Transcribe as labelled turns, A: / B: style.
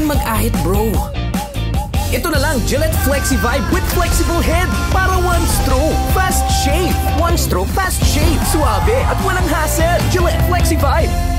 A: yan mag-ahit, bro. Ito na lang, Gillette Flexi Vibe with flexible head para one stroke, fast shave. One stroke, fast shave. Suabe at walang hassle. Gillette Flexi Vibe.